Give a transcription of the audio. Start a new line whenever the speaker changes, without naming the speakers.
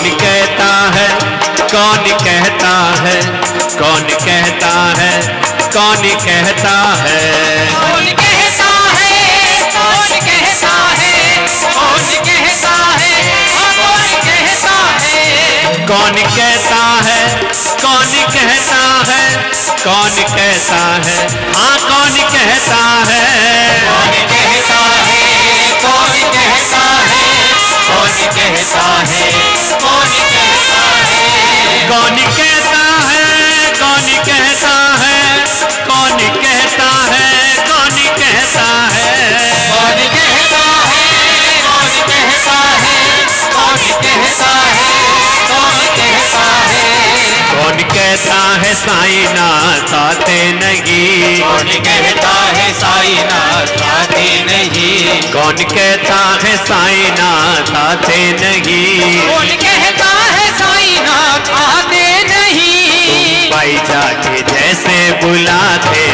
कौन कहता है, कौन कहता है, कौन कहता है, कौन कहता है,
कौन कहता है, कौन कहता है, कौन कहता है, कौन कहता है,
कौन कहता है, कौन कहता है, कौन कहता है, हाँ कौन कहता है,
कौन कहता है, कौन कहता है, कौन कहता है, कौन कहता है,
कौन कहता है, कौन कहता है, कौन कहता है, कौन कहता है,
कौन कहता है, कौन कहता है, कौन कहता है, कौन कहता है,
कौन कहता है साईनाथ आते नहीं,
कौन कहता है साईनाथ आते नहीं,
कौन कहता है साईनाथ आते नहीं,
कौन कहता है साईनाथ आते नहीं,
भाई जाके जैसे बुलाते